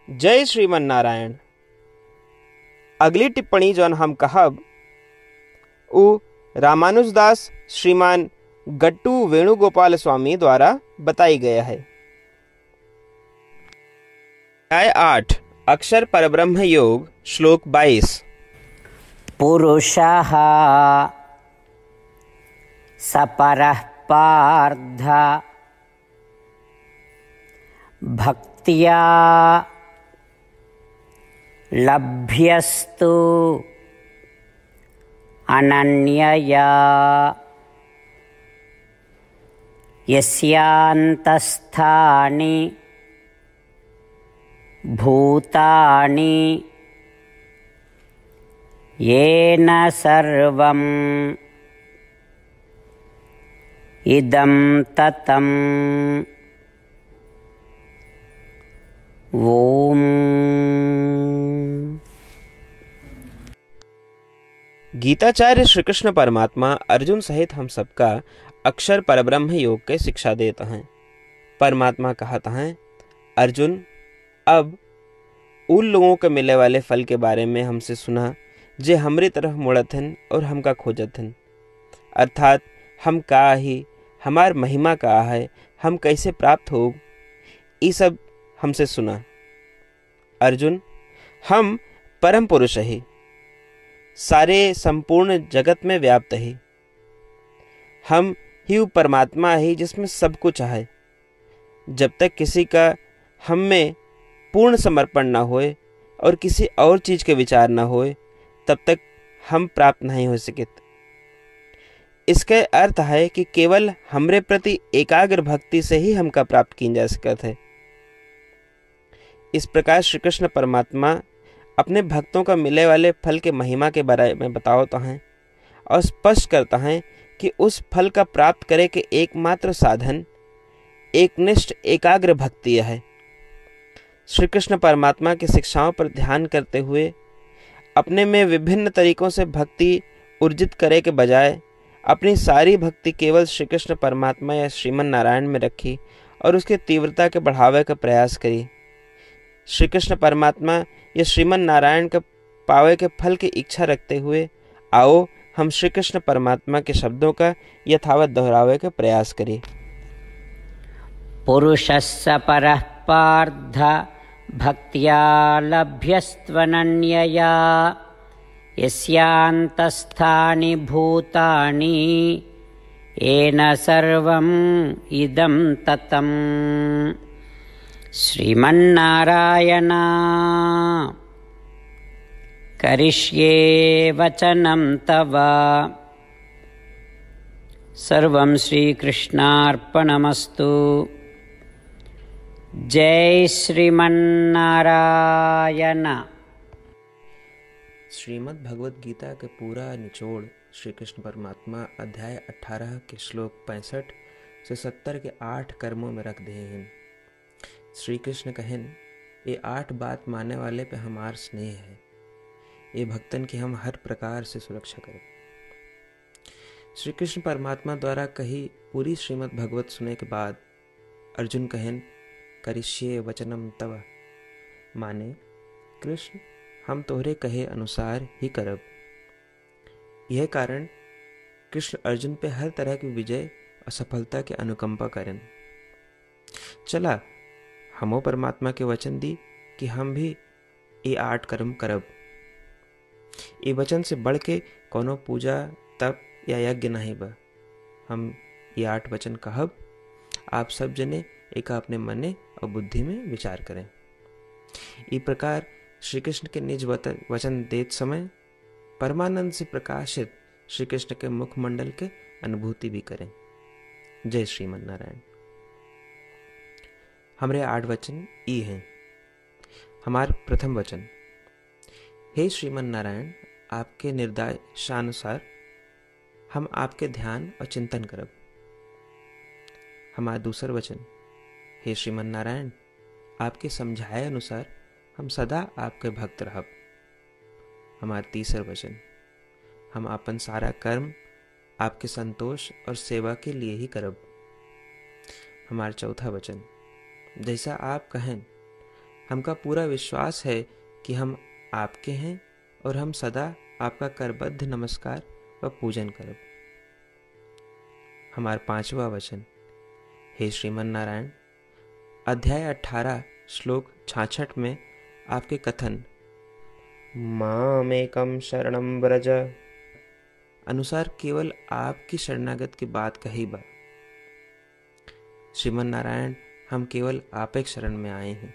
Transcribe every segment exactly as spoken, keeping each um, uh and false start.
जय श्रीमन नारायण। अगली टिप्पणी जौन हम कहब उ रामानुजदास श्रीमान गट्टू वेणुगोपाल स्वामी द्वारा बताई गया है। अध्याय आठ अक्षर परब्रह्म योग श्लोक बाईस। पुरुषः सपरः पार्थ भक्त्या लभ्यस्तु अनन्यया यस्यान्तस्थानि भूतानि येन सर्वम् इदं ततम्। ओम। गीताचार्य श्री कृष्ण परमात्मा अर्जुन सहित हम सबका अक्षर परब्रह्म योग के शिक्षा देते हैं। परमात्मा कहता है, अर्जुन अब उन लोगों के मिले वाले फल के बारे में हमसे सुना जे हमरी तरफ मुड़त हन और हमका खोजत हन, अर्थात हम का ही हमार महिमा का है, हम कैसे प्राप्त हो, ये सब हमसे सुना। अर्जुन हम परम पुरुष ही, सारे संपूर्ण जगत में व्याप्त ही, हम ही परमात्मा ही जिसमें सब कुछ है। जब तक किसी का हम में पूर्ण समर्पण न होए और किसी और चीज के विचार न होए तब तक हम प्राप्त नहीं हो सकित। इसके अर्थ है कि केवल हमरे प्रति एकाग्र भक्ति से ही हमका प्राप्त की जा सकत है। इस प्रकार श्री कृष्ण परमात्मा अपने भक्तों का मिले वाले फल के महिमा के बारे में बताता है और स्पष्ट करता है कि उस फल का प्राप्त करे के एकमात्र साधन एकनिष्ठ एकाग्र भक्ति है। श्री कृष्ण परमात्मा की शिक्षाओं पर ध्यान करते हुए अपने में विभिन्न तरीकों से भक्ति ऊर्जित करे के बजाय अपनी सारी भक्ति केवल श्री कृष्ण परमात्मा या श्रीमन नारायण में रखी और उसकी तीव्रता के बढ़ावे का प्रयास करी। श्री कृष्ण परमात्मा या श्रीमन नारायण के पावे के फल की इच्छा रखते हुए आओ हम श्री कृष्ण परमात्मा के शब्दों का यथावत दोहरावे का प्रयास करें। पुरुषस्य परः पार्थ भक्त्या लभ्यस्त्वनन्यया यस्यान्तस्थानि भूतानि येन सर्वम् इदं ततम्। श्रीमन्नारायण करिष्ये वचनं तव। सर्वं श्रीकृष्णार्पणमस्तु। जय श्रीमन्नारायण। श्रीमद् भगवद गीता के पूरा निचोड़ श्री कृष्ण परमात्मा अध्याय अठारह के श्लोक पैंसठ से सत्तर के आठ कर्मों में रख दिए हैं। श्री कृष्ण कहन, ये आठ बात मानने वाले पे हमार स्नेह है, ये भक्तन की हम हर प्रकार से सुरक्षा करें। श्री कृष्ण परमात्मा द्वारा कही पूरी श्रीमद् भगवत सुने के बाद अर्जुन कहन, करिष्ये वचनम तव, माने कृष्ण हम तोहरे कहे अनुसार ही करब। यह कारण कृष्ण अर्जुन पे हर तरह की विजय और सफलता के अनुकंपा करें। चला हमो परमात्मा के वचन दी कि हम भी ये आठ कर्म करब। ये वचन से बढ़ के कोनो पूजा तप या यज्ञ नहीं बा। हम ये आठ वचन कहब, आप सब जने एक अपने मने और बुद्धि में विचार करें। इस प्रकार श्री कृष्ण के निज वचन देत समय परमानंद से प्रकाशित श्री कृष्ण के मुखमंडल के अनुभूति भी करें। जय श्रीमन नारायण। हमारे आठ वचन ई हैं। हमार प्रथम वचन, हे श्रीमन नारायण, आपके निर्देशानुसार हम आपके ध्यान और चिंतन करब। हमारा दूसर वचन, हे श्रीमन नारायण, आपके समझाए अनुसार हम सदा आपके भक्त रहब। हमारा तीसर वचन, हम अपन सारा कर्म आपके संतोष और सेवा के लिए ही करब। हमारा चौथा वचन, जैसा आप कहें हमका पूरा विश्वास है कि हम आपके हैं और हम सदा आपका करबद्ध नमस्कार व पूजन करब। हमार पांचवा वचन। हे श्रीमन नारायण, अध्याय अठारह श्लोक छाछठ में आपके कथन मामेकम शरणम व्रज अनुसार केवल आपकी शरणागत की बात कही बा। श्रीमन नारायण, हम केवल आप एक शरण में आए हैं।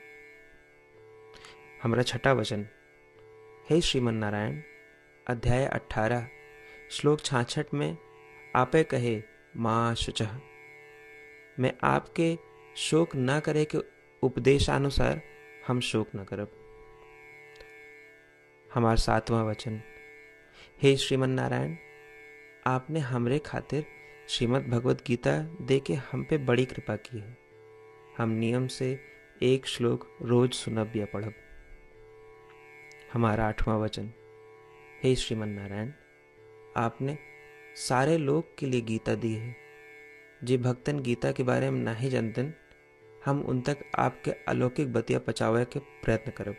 हमारा छठा वचन। हे श्रीमन नारायण, अध्याय अठारह श्लोक छाछठ में आपे कहे माँ शुचः, मैं आपके शोक न करे के उपदेशानुसार हम शोक न करब। हमार सातवां वचन। हे श्रीमन नारायण, आपने हमरे खातिर श्रीमद् भगवत गीता दे के हम पे बड़ी कृपा की है। हम नियम से एक श्लोक रोज सुनब या पढ़ब। हमारा आठवां वचन। हे श्रीमन नारायण, आपने सारे लोग के लिए गीता दी है। जे भक्तन गीता के बारे में नहीं जानतन, हम उन तक आपके अलौकिक बतिया पहुंचावे के प्रयत्न करब।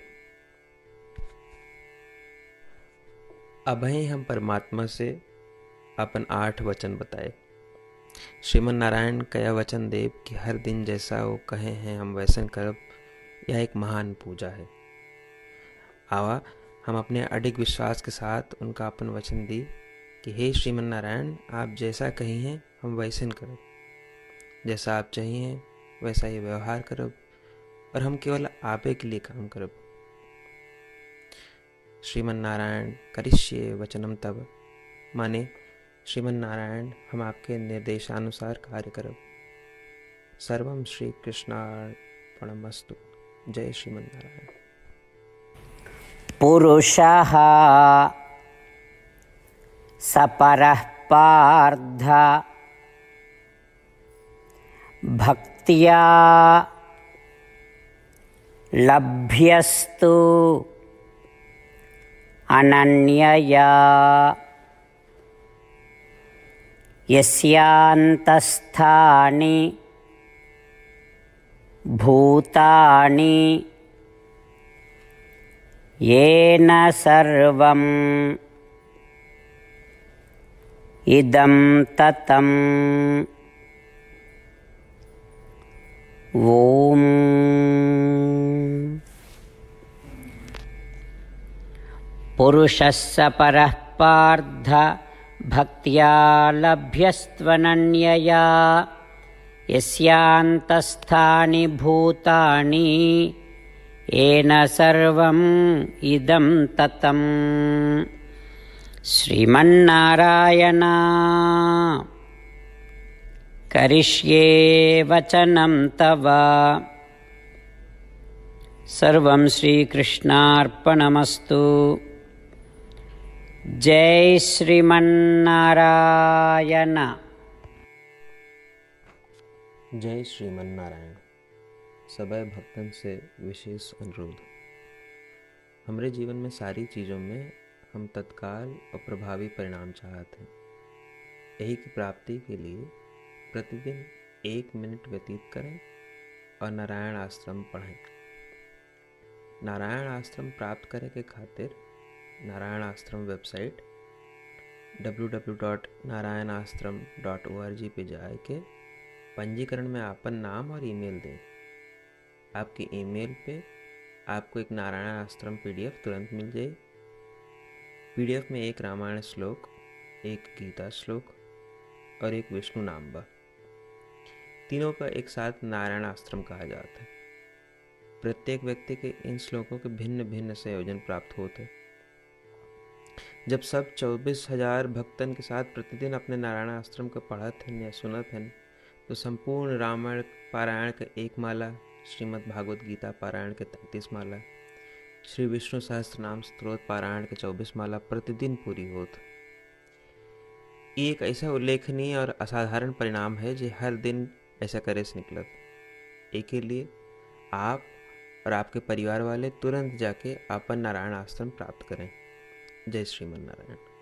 अभय हम परमात्मा से अपन आठ वचन बताए। श्रीमन नारायण कया वचन देव कि हर दिन जैसा वो कहे हैं हम वैसन करब, यह एक महान पूजा है। आवा हम अपने अडिग विश्वास के साथ उनका अपन वचन दी कि हे श्रीमन नारायण, आप जैसा कही हैं हम वैसन करब, जैसा आप चाहिए वैसा ये व्यवहार करब और हम केवल आपे के लिए काम करब। श्रीमन नारायण करिष्ये वचनम तब, माने श्रीमन नारायण हम आपके निर्देशानुसार कार्य करब। सर्वम श्री कृष्णार्पणमस्तु। जय श्रीमन नारायण। पुरुषः सपरः पार्थ भक्त्या लभ्यस्तु अनन्यया यस्यान्तस्थानि भूतानि येन सर्वम् इदं ततम्। ओम पुरुषस्य परः पार्थ भक्त्या लभ्यस्त्वनन्यया यस्यान्तस्थानि भूतानि येन सर्वम् इदं ततम्। श्रीमन्नारायण करिष्ये वचनं तव। सर्वं श्रीकृष्णार्पणमस्तु। जय श्रीमन्नारायण। जय श्रीमन नारायण। सबै भक्तन से विशेष अनुरोध। हमरे जीवन में सारी चीज़ों में हम तत्काल और प्रभावी परिणाम चाहते हैं। यही की प्राप्ति के लिए प्रतिदिन एक मिनट व्यतीत करें और नारायण आश्रम पढ़ें। नारायण आश्रम प्राप्त करे के खातिर Narayan Ashram website W W W dot Narayan Ashram dot O R G पे जाए के पंजीकरण में आपन नाम और ईमेल दें। आपके ईमेल पे आपको एक नारायण आश्रम पीडीएफ तुरंत मिल जाए। पीडीएफ में एक रामायण श्लोक, एक गीता श्लोक और एक विष्णु नाम बा। तीनों का एक साथ नारायण आश्रम कहा जाता है। प्रत्येक व्यक्ति के इन श्लोकों के भिन्न भिन्न संयोजन प्राप्त होते हैं। जब सब चौबीस हजार भक्तन के साथ प्रतिदिन अपने नारायण आश्रम को पढ़त हैं या सुनत हैं, तो संपूर्ण रामायण पारायण का एक माला, श्रीमद् भागवत गीता पारायण के तैंतीस माला, श्री विष्णु सहस्त्रनाम स्तोत्र पारायण के चौबीस माला प्रतिदिन पूरी होत। एक ऐसा उल्लेखनीय और असाधारण परिणाम है जो हर दिन ऐसा करे से निकलत। एक के लिए आप और आपके परिवार वाले तुरंत जाके अपन नारायण आश्रम प्राप्त करें। जय श्रीमन नारायण।